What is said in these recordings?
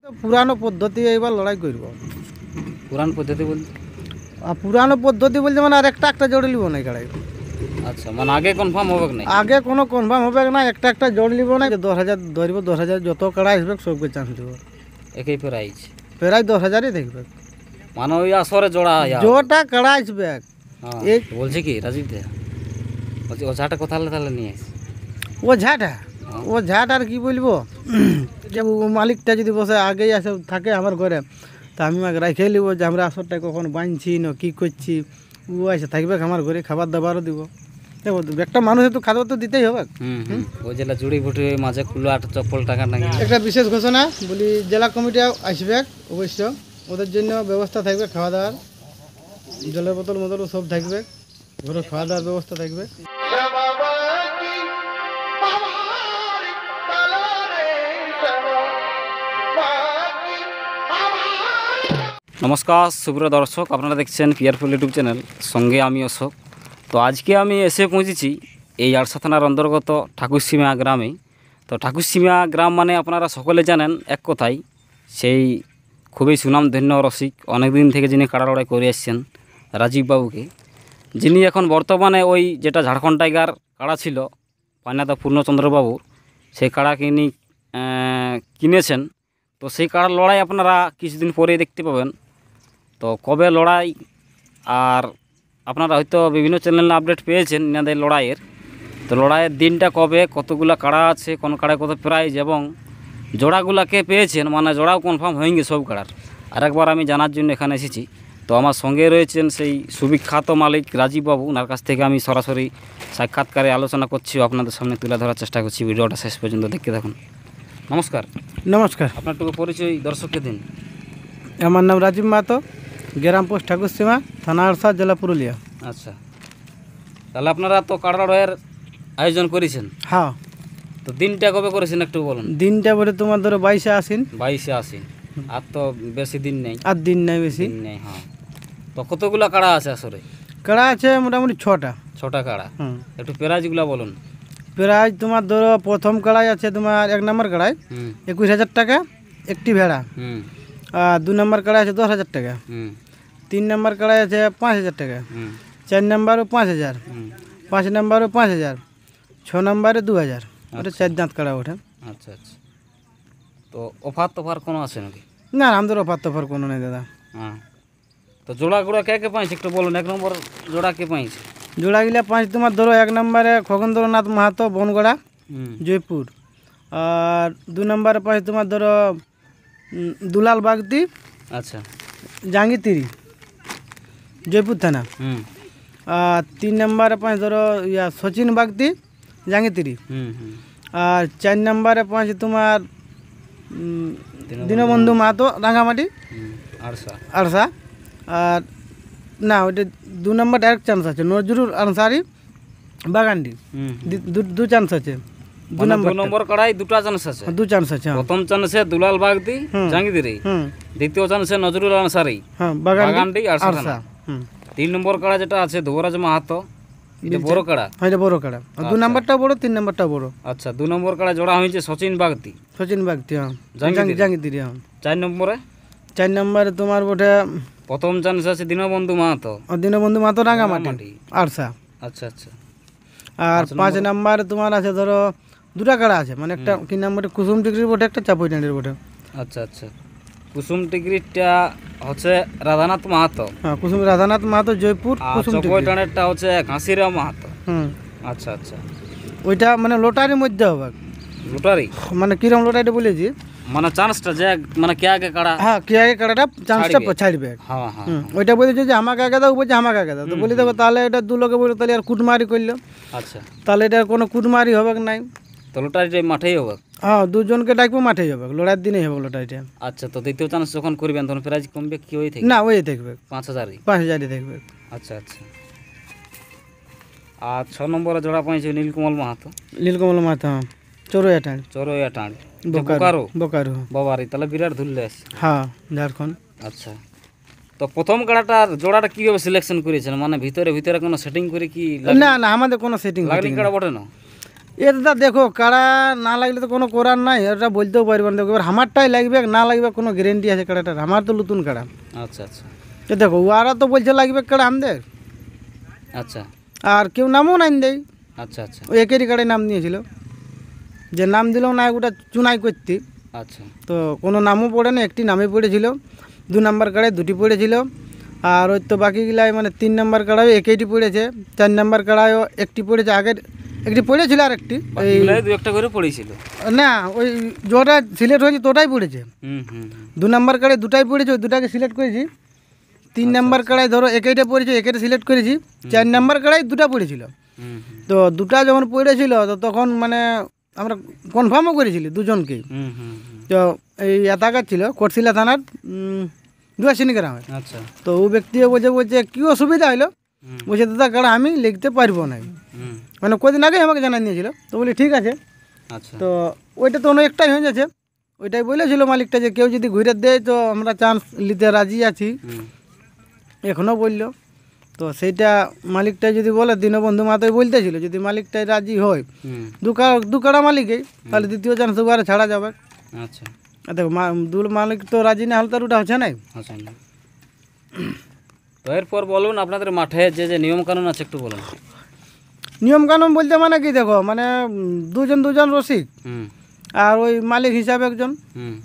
পুরানো পদ্ধতি এবার লড়াই করব। পুরান পদ্ধতি বলতে আর পুরানো পদ্ধতি বলতে মানে আর একটা জোড় লিব না গাড়ি। আচ্ছা, মানে আগে কনফার্ম হবে না? আগে কোনো কনফার্ম হবে না, একটা জোড় লিব না। 10,000 ধরব, 10,000 যত কাড়া আসবে সবকে চান্স দেব। একই প্রাইজ প্রায় 10,000ই দেখবে, মানে ওই আসরে জোড়া জোটা কাড়া আসবে। এই বলছে কি রাজীব দা, বলছি ওঝাটা কোথায় তাহলে নিয়ে আসি? ও ঝাট আর কি বলবো, যে মালিকটা যদি বসে আগেই আসে থাকে আমার ঘরে, তা আমি আমাকে রাখে নিব যে আমরা আসরটা কখন বাঁধছি না কী করছি। ও এসে থাকবে আমার ঘরে, খাবার দাবারও দিব। দেখো একটা মানুষের তো খাবার তো দিতেই হবে। ওই জেলা জুড়ি ফুটি মাঝে খুলো আট চপ্পল টাকা নাকি একটা বিশেষ ঘোষণা বলি, জেলা কমিটি আসবে অবশ্য, ওদের জন্য ব্যবস্থা থাকবে, খাওয়া দাওয়ার জলের বোতল সব থাকবে, ঘরে খাওয়া দাওয়ার ব্যবস্থা থাকবে। নমস্কার সুপ্রিয় দর্শক, আপনারা দেখছেন পিয়ারফুল ইউটিউব চ্যানেল, সঙ্গে আমি অশোক। তো আজকে আমি এসে পৌঁছেছি এই আড়সা থানার অন্তর্গত ঠাকুরসীমা গ্রামে। তো ঠাকুরসীমা গ্রাম মানে আপনারা সকলে জানেন এক কথায়, সেই খুবই সুনামধন্য রসিক, অনেকদিন থেকে যিনি কাড়া লড়াই করে এসছেন রাজীববাবুকে, যিনি এখন বর্তমানে ওই যেটা ঝাড়খণ্ড টাইগার কাড়া ছিল পায়নাদা পূর্ণচন্দ্রবাবুর, সেই কাড়া কিনেছেন। তো সেই কাড়ার লড়াই আপনারা কিছুদিন পরেই দেখতে পাবেন। তো কবে লড়াই, আর আপনারা হয়তো বিভিন্ন চ্যানেলে আপডেট পেয়েছেন এনাদের লড়াইয়ের। তো লড়াইয়ের দিনটা কবে, কতগুলো কাড়া আছে, কোন কাড়ায় কত প্রাইজ, এবং জোড়াগুলাকে পেয়েছেন, মানে জোড়াও কনফার্ম হয়ে গেছে সব কাড়ার। আরেকবার আমি জানার জন্য এখানে এসেছি। তো আমার সঙ্গে রয়েছেন সেই সুবিখ্যাত মালিক রাজীববাবু, ওনার কাছ থেকে আমি সরাসরি সাক্ষাৎকারে আলোচনা করছি, আপনাদের সামনে তুলে ধরার চেষ্টা করছি। ভিডিওটা শেষ পর্যন্ত দেখতে থাকুন। নমস্কার। নমস্কার। আপনারটুকু পরিচয় দর্শককে দিন। আমার নাম রাজীব মাহাতো, গ্রাম পোস্ট ঠাকুরসীমা, থানা আড়সা, জেলা পুরুলিয়া। আচ্ছা, তাহলে আপনারা তো কাড়া লড়াইয়ের আয়োজন করেছেন? হ্যাঁ। তো দিনটা কবে করেছেন একটু বলুন। দিনটা বলে তোমার ধরো 22 আশ্বিন। 22 আশ্বিন, আর তো বেশি দিন নেই। আর দিন নেই বেশি নেই। হ্যাঁ। তো কতগুলো কাড়া আছে আসরে? কাড়া আছে মোটামুটি 6টা কাড়া। একটু প্রাইজগুলো বলুন। প্রাইজ তোমার ধরো প্রথম কাড়াই আছে তোমার 1 নম্বর কাড়াই 21,000 টাকা একটি ভেড়া। আর 2 নম্বর কাড়াই আছে 10,000 টাকা। 3 নম্বর কাড়াই আছে 5,000 টাকা। 4 নম্বরও 5,000। 5 নম্বরও 5,000। 6 নম্বরে 2,000। ওটা 4 দাঁত কাড়া ওঠে। আচ্ছা আচ্ছা। তো অফার কোনো আছে নাকি? না, আমাদের অফার কোনো নেই দাদা। হ্যাঁ। তো জোড়াগুলো কে পাইছে একটু বলুন। 1 নম্বর জোড়া কে পাইছে? জোড়াগুলা 5 তোমার ধরো 1 নম্বরে খগেন্দ্রনাথ মাহাতো, বনগড়া, জয়পুর। আর 2 নম্বরে 5 তোমার ধরো দুলাল বাগদি, আচ্ছা, জাঙ্গিতিরি, জয়পুর থানা। আর 3 নম্বরে 5 ধরো সচিন বাগদি, জাঙ্গিতিরি। আর 4 নম্বরে 5 তোমার দীনবন্ধু মাহাতো, রাঙ্গামাটি, আড়সা। আর না, ওইটা 2 নম্বর ডাইরেক্ট চান্স আছে নজরুল আনসারি, বাগান্ডি। 2 চান্স আছে। 2 নম্বর কাড়াই 2টা চান্স আছে। 2 চান্স আছে। প্রথম চান্সে দুলাল বাগদি, জাঙ্গিতিরি। দ্বিতীয় চান্সে নজরুল আনসারি, বাগান্ডি, আড়সা। 3 নম্বর কাড়া যেটা আছে ধুবরাজ মাহাতো, এটা বড় কাড়া। হ্যাঁ, এটা বড় কাড়া। 2 নম্বরটা বড়, 3 নম্বরটা বড়। আচ্ছা, 2 নম্বর কাড়া জোড়া হয়েছে সচিন বাগদি, হ্যাঁ, জাঙ্গিতিরি। হ্যাঁ। 4 নম্বরে তোমার ওটা প্রথম চান্স আছে দীনবন্ধু মাহাতো, রাঙ্গামাটি, আড়সা। আচ্ছা আচ্ছা। আর 5 নম্বরে তোমার আছে ধরো 2টা কাড়া আছে, মানে একটা কি নাম্বারে কুসুম টিকরির বটে, একটা চাপুইটানির বটে। আচ্ছা আচ্ছা। কুসুম টিকরিটা হচ্ছে রাধানাথ মাহাতো। হ্যাঁ, রাধানাথ মাহাতো, জয়পুর। চাপুইটানিরটা হচ্ছে ঘাসিরাম মাহাতো। আচ্ছা আচ্ছা। ওইটা মানে লোটারির মধ্যে হবে। লোটারি মানে কিরম লোটারিটা বলেছি, মানে চান্সটা যে মানে কে আগে কাড়া, হ্যাঁ, কে আগে কাড়াটা চান্সটা ছাড়বে। হ্যাঁ হ্যাঁ। ওইটা বলেছে যে আমাকে আগে দাও, বলছে আমাকে আগে দাও। তো বলে দেবো, তাহলে এটা 2 লোকে বলে তাহলে আর কুটমারি করলো। আচ্ছা, তাহলে এটা কোনো কুটমারি হবে নাই। তো লোটারিটা মাঠেই হবে? হ্যাঁ, 2 জনকে ডাকবো, মাঠেই হবে, লড়াইয়ের দিনেই হবে লোটারিটা। আচ্ছা, তো দ্বিতীয় চান্স যখন করবেন তখন প্রাইজ কমবে কি ওই থেকে? না, ওই থাকবে 5,000 থাকবে। আচ্ছা আচ্ছা। আর 6 নম্বরে জোড়া পাইছে নীলকমল মাহাতো, চরৈয়াটাঁড়ি, বোকারো। বাবারি, তাহলে বিরাট ধুললে আছে। হ্যাঁ, ঝাড়খণ্ড। আচ্ছা, তো প্রথম কাড়াটার জোড়াটা কিভাবে সিলেকশন করেছেন? মানে ভিতরে কোনো সেটিং করে কি? না, আমাদের কোনো সেটিং লাগনি কাড়া বটে না? এ দাদা দেখো কাড়া না লাগলে তো কোনো করার নাই, এটা বলতেও পারবো না। দেখো এবার আমারটাই লাগবে না লাগবে কোনো গ্যারেন্টি আছে কাড়াটার? আমার তো নতুন কাড়া। আচ্ছা আচ্ছা তো দেখো ওরা তো বলছে লাগবে কাড়া আমাদের, আচ্ছা আর কেউ নামও নাই দেয়। আচ্ছা আচ্ছা ওই একেরই কাড়ায় নাম দিয়েছিল, যে নাম দিলেও না ওটা চুনাই করতে, আচ্ছা তো কোনো নামও পড়ে না, একটি নামে পড়েছিল। 2 নম্বর কাড়ায় 2টি পড়েছিল, আর ওই তো বাকিগুলাই মানে 3 নম্বর কাড়ায় একইটি পড়েছে, 4 নম্বর কাড়ায়ও একটি পড়েছে, আগের একটি পড়েছিল আর একটি এই বাকিগুলাই দু একটা করে পড়েছিল। না ওই যেটা সিলেক্ট হয়েছে তোটাই পড়েছে। হুম হুম হুম। 2 নম্বর কাড়ায় 2টাই পড়েছে, ওই 2টাকে সিলেক্ট করেছি। 3 নম্বর কাড়ায় ধরো একইটা পড়েছে, একইটা সিলেক্ট করেছি। 4 নম্বর কাড়ায় 2টা পড়েছিল। হুম হুম তো 2টা যখন পড়েছিল তো তখন মানে আমরা কনফার্মও করেছিলি দুজনকেই। হুম হুম হুম। তো এই এলাকার ছিল কোটশিলা থানার দুয়াশিনী গ্রামে। আচ্ছা তো ও ব্যক্তিও বলছে কী অসুবিধা হলো, হুম বলছে দাদা কাড়া আমি লিখতে পারবো না, হুম মানে কদিন আগে আমাকে জানাই নিয়েছিল। তো বলি ঠিক আছে। আচ্ছা তো ওইটা তো অনেকটাই হয়ে যাচ্ছে, ওইটাই বলেছিল মালিকটা যে কেউ যদি ঘুরে দেয় তো আমরা চান্স নিতে রাজি আছি, হুম এখনও বললো। তো সেইটা মালিকটাই যদি বলে, দীনবন্ধু মাতাই বলতেছিল যদি মালিকটাই রাজি হয় হুম দু কাড়া মালিকেই, তাহলে দ্বিতীয় চান্স দুবারে ছাড়া যাবে। আচ্ছা আর দেখো দু মালিক তো রাজি না হলে তার ওটা হচ্ছে নাই। আচ্ছা না। তো এরপর বলুন আপনাদের মাঠে যে যে নিয়মকানুন আছে একটু বলুন। নিয়মকানুন বলতে মানে কি দেখো মানে দুজন রসিক, হুম আর ওই মালিক হিসাবে একজন। হুম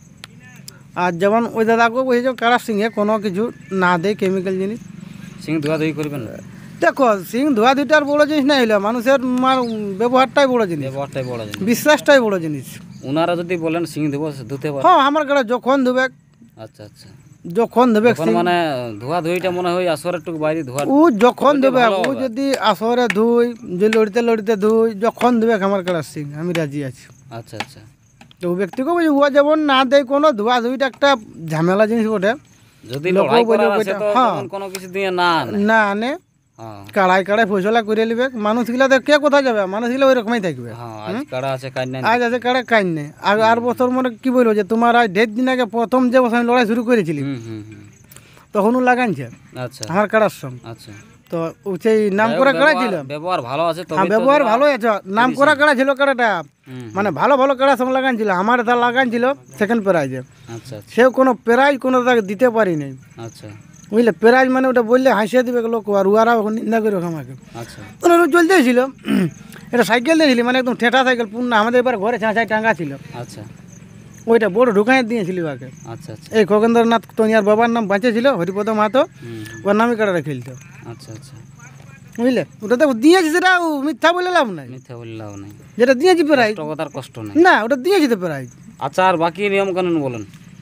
আর যেমন ওই দাদাকে বলছে কাড়ার সিংহে কোনো কিছু না দেয় কেমিক্যাল জিনিস। সিং ধোয়াধুয়ি করবেন না, দেখো সিং ধোয়া দুইটার বড় জিনিস না হইলে মানুষের ব্যবহারটাই বড় জিনিস, ব্যবহারটাই বড় জিনিস। বিশ্বাসটাই বড় জিনিস। ওনারা যদি বলেন সিং দেবো ধুতে পারে। হ্যাঁ আমার কাড়া যখন ধুবে, আচ্ছা আচ্ছা যখন ধুবে এখন মানে ধোয়াধুয়িটা মনে হয় আসরের টুকু বাইরে ধোয়া। ও যখন ধুবে, ভালো ও হবে। যদি আসরে ধুই, যে লড়িতে লড়িতে ধুই, যখন ধুবে আমার কাড়ার সিং আমি রাজি আছি। আচ্ছা আচ্ছা তো ও ব্যক্তিকে বলছি ও যেমন না দেয় কোনো ধোয়া ধুইটা একটা ঝামেলা জিনিস বটে। যদি লোকও লড়াই বলে করার আছে ওইটা, তো হ্যাঁ। যেমন কোনো কিছু দিয়ে না আনে। না আনে হ্যাঁ কাড়াই কাড়াই ফসলা করে নিবে, মানুষগুলা তো কে কোথায় যাবে, মানুষগুলো ওই রকমই থাকবে। হ্যাঁ আজ কাড়া আছে কাজ নাই। আজ আছে কাড়া কাজ নেই। আর বছর মনে কি বলবো যে তোমার আজ 1.5 দিন আগে প্রথম যে বছর আমি লড়াই শুরু করেছিলি হুম হুম হুম তখনও লাগাইছে আচ্ছা আমার কাড়ার সঙ্গে। আচ্ছা তো ও সেই নাম করা কাড়া ছিল, ব্যবহার ভালো আছে তো। হ্যাঁ ব্যবহার ভালো আছে, নাম করা কাড়া ছিল কাড়াটা, হুম মানে ভালো ভালো কাড়ার সঙ্গে লাগাইছিল। আমার তা লাগাইছিল সেকেন্ড প্রাইজে, আচ্ছা আচ্ছা সেও কোনো প্রাইজ কোনো তাকে দিতে পারি নাই, আচ্ছা বুঝলে। প্রাইজ মানে ওটা বললে হাসিয়ে দিবে লোক, আর ওরা নিন্দা করে আমাকে। আচ্ছা ওরা চলতেছিল এটা সাইকেল দিয়েছিলি, মানে একদম ঠেটা সাইকেল পূর্ণ, আমাদের এবার ঘরে ছাঁচাই টাঙ্গা ছিল, আচ্ছা ওইটা বড় ঢুকাই দিয়েছিলি ওকে। আচ্ছা আচ্ছা এই খগেন্দ্রনাথ তনিয়ার বাবার নাম বাঁচে ছিল, হরিপদ মাহাতো, হুম ওর নামই কাটাটা খেলতো, আচ্ছা আচ্ছা বুঝলে। ওটা তো দিয়েছি, সেটা মিথ্যা বলে লাভ নাই, মিথ্যা বললে লাভ নাই। যেটা দিয়েছি প্রাইজ, কথার কষ্ট নাই। না ওটা দিয়েছি তো প্রাইজ। আচ্ছা আর বাকি নিয়ম কানুন বলুন,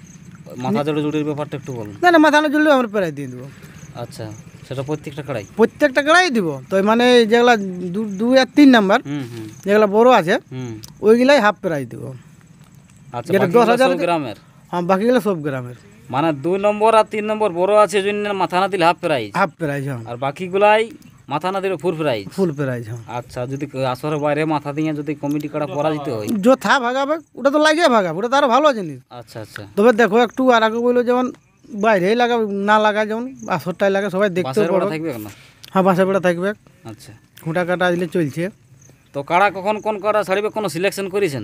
মাথা জোড়ে জুড়ির ব্যাপারটা একটু বলুন। না না মাথা না চললেও আমরা প্রাইজ দিয়ে দেবো, আচ্ছা সেটা প্রত্যেকটা কড়াই। প্রত্যেকটা কাড়াই দিব। তো মানে যেগুলা 2 আর 3 নাম্বার হুম হুম যেগুলা বড় আছে হুম ওইগুলাই হাফ প্রাইজ দিব। আচ্ছা যেটা বাকিগুলো 10,000 সব গ্রামের, হ্যাঁ বাকিগুলো সব গ্রামের মানে 2 নম্বর আর 3 নম্বর বড় আছে জন্য মাথা না দিলে হাফ প্রাইজ, হাফ প্রাইজ, হ্যাঁ আর বাকিগুলাই মাথা না দিলে ফুল প্রাইজ। ফুল প্রাইজ, হ্যাঁ। আচ্ছা যদি আসরের বাইরে মাথা দিয়ে যদি কমিটি কাটা পরাজিত হয়। যথা ভাগাবে ওটা তো লাগিয়ে ভাগাবে, ওটা তো আরো ভালো জিনিস। আচ্ছা আচ্ছা তবে দেখো একটু আর আগে বললো যেমন বাইরেই লাগাবে, না লাগায় যেমন আসরটাই লাগে, সবাই দেখতে বাসের পারো। বেড়া থাকবে না। হ্যাঁ বাসা বেড়া থাকবে, আচ্ছা খুঁটা কাটা আসলে চলছে। তো কাড়া কখন কোন কাড়া ছাড়িবে কোনো সিলেকশন করেছেন?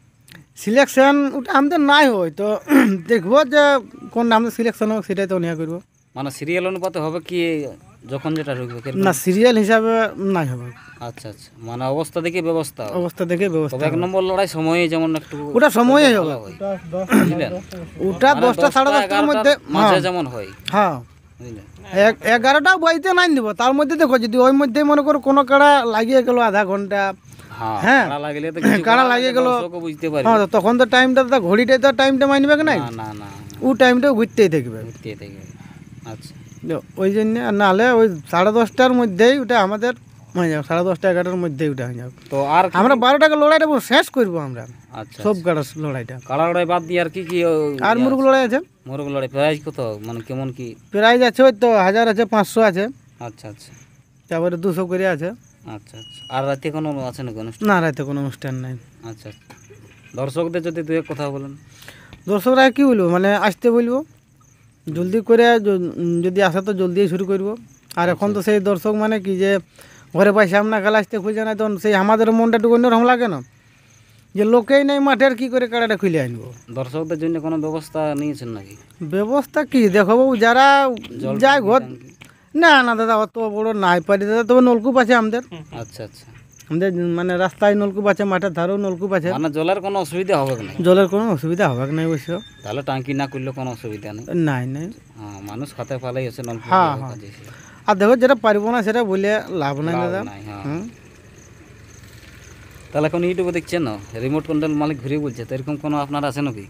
সিলেকশন ওটা আমাদের নাই হয়, তো দেখবো যে কোন আমাদের সিলেকশন হোক সেটাই তো নিয়ে করবো। মানে সিরিয়াল অনুপাতে হবে কি যখন যেটা ঢুকবে কিরকম? না সিরিয়াল হিসাবে নাই হবে, আচ্ছা আচ্ছা মানে অবস্থা দেখে ব্যবস্থা হবে। অবস্থা দেখে তবে ব্যবস্থা 1 নম্বর লড়াই সময়ে যেমন একটু ওটা সময়ে হবে, ভালো হয়, বুঝলেন? ওটা মানে 10টা সাড়ে 10টার মধ্যে, মাঝে হ্যাঁ যেমন হয়, হ্যাঁ বুঝলেন? 11টা বইতে নাই দিব। তার মধ্যে দেখো যদি ওই মধ্যে মনে করো কোনো কাড়া লাগিয়ে গেল আধা ঘন্টা, হ্যাঁ হ্যাঁ। কাড়া লাগলে তো কিছু কাড়া করার লাগিয়ে আছে, গেল, দর্শকও বুঝতে পারবে। হ্যাঁ তখন তো টাইমটা তো ঘড়িটাই তো টাইমটা মানবে কি নাই, না না না ও টাইমটাও ঘুরতেই থাকবে। ঘুরতে থেকে। আচ্ছা তো ওই জন্য আর নাহলে ওই 10:30টার মধ্যেই ওটা আমাদের হয়ে যাবে, 10:30 11টার মধ্যেই ওটা হয়ে যাবে। তো আর আমরা 12টাকে লড়াইটা পুরো শেষ করবো আমরা, আচ্ছা সব কাড়ার লড়াইটা। কাড়া লড়াই বাদ দিয়ে আর কি কি আর মুরগ লড়াই আছে, মোরগ লড়াই প্রাইজ কত মানে কেমন কি? প্রাইজ আছে ওই তো 1000 আছে, 500 আছে, আচ্ছা আচ্ছা তারপরে 200 করে আছে। আচ্ছা আচ্ছা আর রাতে কোনো আছে নাকি অনুষ্ঠান? না রাতে কোনো অনুষ্ঠান নাই। আচ্ছা আচ্ছা দর্শকদের যদি 2 এক কথা বলেন। দর্শকরা কী বলবো মানে আসতে বলবো, জলদি করে যদি আসে তো জলদি শুরু করব। আর এখন তো সেই দর্শক মানে কি যে ঘরে পাইসাম না খেলা আসতে খুঁজে না, তখন সেই আমাদের মনটা একটু অন্যরকম লাগে না, যে লোকেই নেই মাঠের কি করে কাড়াটা খুলে আনবো। দর্শকদের জন্য কোনো ব্যবস্থা নিয়েছেন নাকি? ব্যবস্থা কি দেখো বাবু, যারা যায় ঘর, না না দাদা অত বড় নাই পারি দাদা, তবে নলকূপ আছে আমাদের। আচ্ছা আচ্ছা, আমাদের মানে রাস্তায় নলকূপ আছে, মাঠের ধারেও নলকূপ আছে। মানে জলের কোনো অসুবিধা হবে না? জলের কোনো অসুবিধা হবে না অবশ্য। তাহলে টাঙ্কি না করলে কোনো অসুবিধা নেই? নাই নাই। হ্যাঁ, মানুষ খাতে ফালাই হচ্ছে নলকূপ। হ্যাঁ হ্যাঁ, আর দেখো যেটা পারবো না সেটা বলে লাভ নাই দাদা। হুম। তাহলে এখন ইউটিউবে দেখছেন না রিমোট কন্ট্রোল মালিক ঘুরে বলছে, তো এরকম কোনো আপনার আছে নাকি?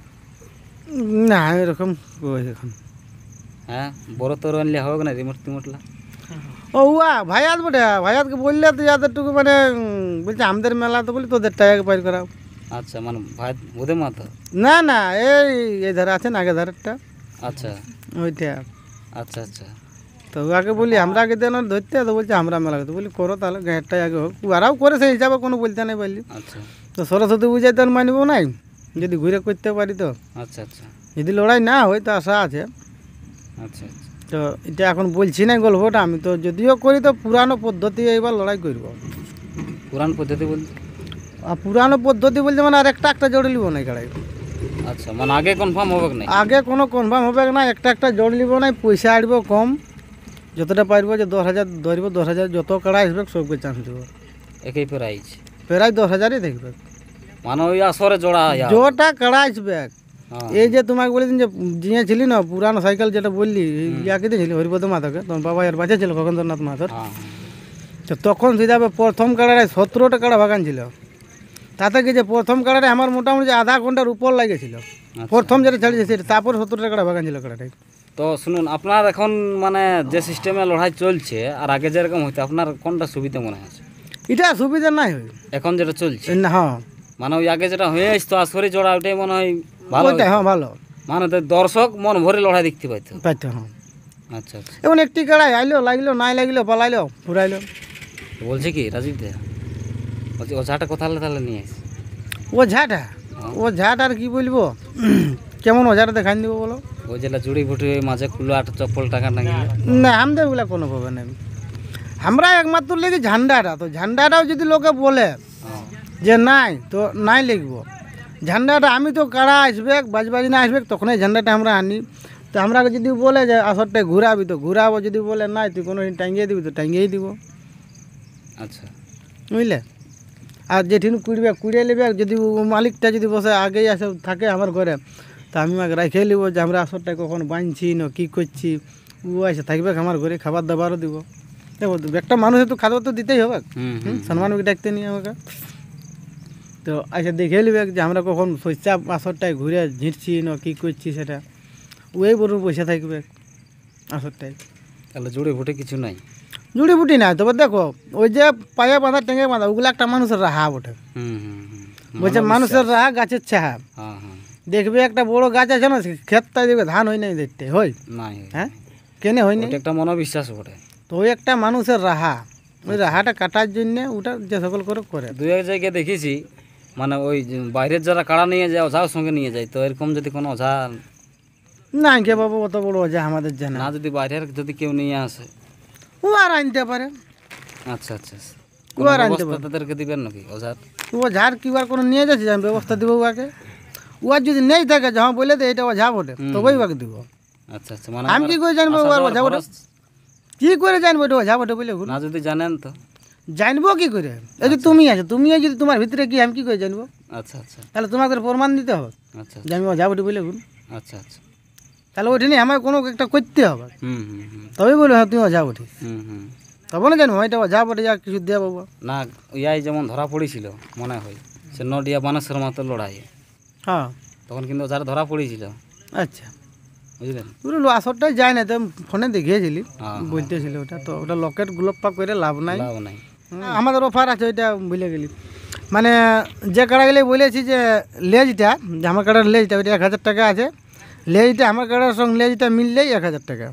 না এরকম কই এখন। হ্যাঁ, বড় তোর আনলে হবে না রিমোট টিমোটলা? ও ভাইয়াত বটে, ভাইয়াতকে বললে তো যাদেরটুকু মানে বলছে আমাদের মেলা, তো বলি তোদের টাকা পার করাও। আচ্ছা, মানে ভাই ওদের মাথা? না না, এই ধারে আছেন আগে ধারেরটা, আচ্ছা ওইটা। আচ্ছা আচ্ছা, তো আগে বলি আমরা আগে দেন ধরতে, তো বলছে আমরা মেলা করতে, বলি করো তাহলে গাঁয়েরটাই আগে হোক, ওরাও করে সেই হিসাবে কোনো বলতে নাই পারলি। আচ্ছা তো সরস্বতী পূজায় তো মানব নাই, যদি ঘুরে করতে পারি তো। আচ্ছা আচ্ছা যদি লড়াই না হয় তো আশা আছে। আচ্ছা আচ্ছা, তো এটা এখন বলছি না গল্পটা, আমি তো যদিও করি তো পুরানো পদ্ধতি এবার লড়াই করব। পুরান পদ্ধতি বলতে? আর পুরানো পদ্ধতি বলতে মানে আর একটা জোড় লিব না গাড়াই। আচ্ছা, মানে আগে কনফার্ম হবে না? আগে কোনো কনফার্ম হবে না, একটা জোড় লিব না, পয়সা আড়ব কম, যতটা পারবো যে 10,000 ধরবো, 10,000 যত কাড়া আসবে সবকে চান্স দেবো। একই প্রাইজ? প্রায় 10,000ই দেখবে, মানে ওই আসরে জোড়া জোটা কাড়া আসবে। হ্যাঁ। এই যে তোমাকে বলেছেন যে জিয়েছিলি না পুরানো সাইকেল যেটা বললি, ইয়াকে দিয়েছিলি হরিপদ মাথাকে, তখন বাবা আর বাঁচা ছিল খগেন্দ্রনাথ মাথার। হ্যাঁ তো তখন সেটাবে প্রথম কাড়ায় 17টা কাড়া বাগান ছিল, তাতে কি যে প্রথম কাড়ায় আমার মোটামুটি আধা ঘন্টার উপর লাগেছিল, প্রথম যেটা ছাড়িয়েছে সেটা, তারপর 17টা কাড়া বাগান ছিল কাড়াটাই। তো শুনুন, আপনার এখন মানে যে সিস্টেমে লড়াই চলছে আর আগে যেরকম হইতো, আপনার কোনটা সুবিধা মনে হয়? এটা সুবিধা নাই হয় এখন যেটা চলছে না। হ্যাঁ, মানে ওই আগে যেটা হয়ে আসতো আসরে জোড়া, ওইটাই মনে হয় ভালো। ওইটাই হ্যাঁ ভালো, মানে তো দর্শক মন ভরে লড়াই দেখতে পাইতো। পাইতো হ্যাঁ। আচ্ছা আচ্ছা, এখন একটি কাড়াই আইলো, লাগলো নাই লাগলো, পালাইলো ফুরাইলো। বলছে কি রাজীব দা, বলছি ওঝাটা কোথায় তাহলে নিয়ে আসি? ও ঝাট আর কি বলবো, কেমন ওঝাটা দেখাই দিব বলো? ওই যেটা জুড়ি ফুটি মাঝে খুলো আট চপ্পল টাকা নাকি? না আমাদের ওগুলা কোনো পাবে না। আমরা একমাত্র লেগে ঝান্ডাটা, তো ঝান্ডাটাও যদি লোকে বলে যে নাই, তো নাই লিখবো ঝান্ডাটা। আমি তো কাড়া আসবে বাজবাজি না আসবে তখনই ঝান্ডাটা আমরা আনি। তো আমরা যদি বলে যে আসরটায় ঘুরাবি তো ঘুরাবো, যদি বলে নাই তুই কোনো টাঙ্গিয়ে দিবি তো টাঙ্গিয়েই দিব। আচ্ছা, বুঝলে? আর যেঠিন কুড়িয়ে নেবে, যদি মালিকটা যদি বসে আগেই আসে থাকে আমার ঘরে, তা আমি আমাকে রেখে নিব যে আমরা আসরটায় কখন বাঁধছি না কী করছি, ও এসে থাকবে আমার ঘরে, খাবার দাবারও দিব। দেখো একটা মানুষের তো খাবার তো দিতেই হবে, সম্মানকে ডাকতে নিয়ে আমাকে। তো আচ্ছা দেখে নিবে যে আমরা কখন শস্যা আসরটায় ঘুরে ঝিঁটছি না কী করছি, সেটা ওই বড় বসে থাকবে আসরটায়। তাহলে জুড়ি ফুটে কিছু নাই? জুড়ি বুটি নাই, তবে দেখো ওই যে পায়ে বাঁধা টেঙ্গে বাঁধা ওগুলো একটা মানুষের রাহা বটে। বলছে মানুষের রাহা গাছের ছাহা। হ্যাঁ হ্যাঁ, দেখবে একটা বড় গাছ আছে না, ক্ষেতটা দেখবে ধান হয় নাই দেখতে হয় নাই। হ্যাঁ, কেনে হয়নি? এটা একটা মনোবিশ্বাস বটে। তো ওই একটা মানুষের রাহা, ওই রাহাটা কাটার জন্য ওটা যে সকল করে। দু এক জায়গায় দেখেছি, মানে ওই যে বাইরের যারা কাড়া নিয়ে যায় ওঝাও সঙ্গে নিয়ে যায়, তো এরকম যদি কোনো ওঝা না কে বাবু অত বড় ওঝা আমাদের জানা না, যদি বাইরের যদি কেউ নিয়ে আসে ও আর আনতে পারে। আচ্ছা আচ্ছা, ও আর আনতে পারে, তাদেরকে দিবেন নাকি ওঝার? ও ঝাড় কি আর কোনো নিয়ে যাচ্ছে, আমি ব্যবস্থা দিব ওকে। ও আর যদি নেই থাকে যখন বলে দে এটা ওঝা বটে, তবেই ওকে দিব। আচ্ছা আচ্ছা, মানে আমি কি করে জানবো ও আর ওঝা বটে? কি করে জানবো এটা ওঝা বটে বলে? না যদি জানেন তো জানবো কি করে? এই যে তুমি আছো, তুমি যদি তোমার ভিতরে কি আমি কি করে জানবো? আচ্ছা আচ্ছা তাহলে তোমাকে প্রমাণ দিতে হবে আচ্ছা যে আমি ওঝা বটে বলে। আচ্ছা আচ্ছা, তাহলে ওইটা নিয়ে আমার কোনো একটা করতে হবে, হুম হুম হুম তবেই বলবো হ্যাঁ তুমি ওঝা বটে। হুম হুম, তবে না জানবো এটা ওঝা বটে যা কিছু দেওয়া বাবা। না ইয়াই যেমন ধরা পড়েছিল মনে হয়, সে নডিয়া বানেশ্বর মাতো লড়াই, হ্যাঁ তখন কিন্তু যারা ধরা পড়েছিল, আচ্ছা বুঝলেন? পুরো আসরটাই যায় না, তো ফোনে দেখিয়েছিলি হ্যাঁ, বলতেছিল ওটা, তো ওটা লকেট গুলোপ্পা করে লাভ নাই। লাভ নাই। আমাদের অফার আছে ওইটা ভুলে গেলি, মানে যে কাড়া গেলে বলেছি যে লেজটা, যে আমার কাড়ার লেজটা ওইটা 1,000 টাকা আছে, লেজটা আমার কাড়ার সঙ্গে লেজটা মিললেই 1,000 টাকা।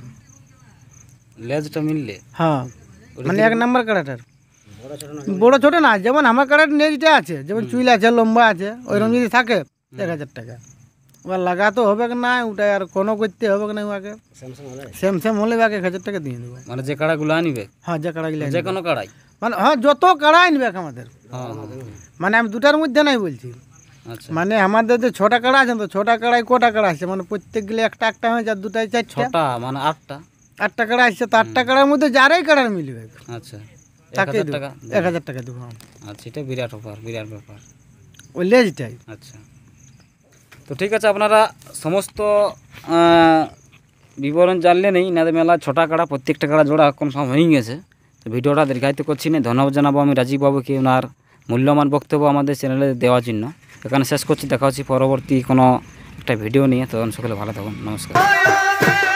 লেজটা মিললে? হ্যাঁ, মানে 1 নম্বর কাড়াটার বড় ছোট না, যেমন আমার কাড়ার লেজটা আছে, যেমন চুইল আছে লম্বা আছে, ওইরকম যদি থাকে 1,000 টাকা। ওর লাগাতে হবে না, ওটা আর কোনো করতে হবে না, ওকে সেম হলে ওকে 1,000 টাকা দিয়ে দেবো। মানে যে কাড়াগুলো আনিবে? হ্যাঁ, যে কাড়া গেলে যে কোনো কাড়াই? মানে হ্যাঁ যত কাড়াই নিবে আমাদের, হ্যাঁ মানে আমি দুটার মধ্যে নাই বলছি, আচ্ছা মানে আমাদের যে ছটা কাড়া আছে তো ছটা কাড়াই কটা কাড়া আছে, মানে প্রত্যেক গেলে একটা একটা হয়ে যায়, দুটাই চারটা, ছটা মানে 8টা। আটটা কাড়া আসছে, তো আটটা কাড়ার মধ্যে যারাই কাড়ার মিলবে আচ্ছা তাকে 1000 টাকা 1000 টাকা দেবো। আচ্ছা, এটা বিরাট ব্যাপার, বিরাট ব্যাপার। ওই লেজটাই। আচ্ছা, তো ঠিক আছে, আপনারা সমস্ত বিবরণ জানলে নেই ইনাদের মেলা ছটা কাড়া, প্রত্যেকটা কাড়া জোড়া কনফার্ম হয়ে গেছে। তো ভিডিওটা দীর্ঘায়িত করছি না, ধন্যবাদ জানাবো আমি রাজীব বাবুকে ওনার মূল্যবান বক্তব্য আমাদের চ্যানেলে দেওয়ার জন্য। এখানে শেষ করছি, দেখা হচ্ছে পরবর্তী কোনো একটা ভিডিও নিয়ে। তখন সকলে ভালো থাকুন, নমস্কার।